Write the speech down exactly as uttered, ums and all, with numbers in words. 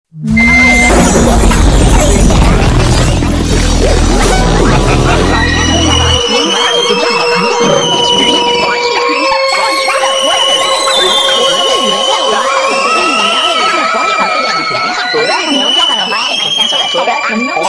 Hãy subscribe cho kênh Ghiền Mì Gõ để không bỏ lỡ những video hấp dẫn.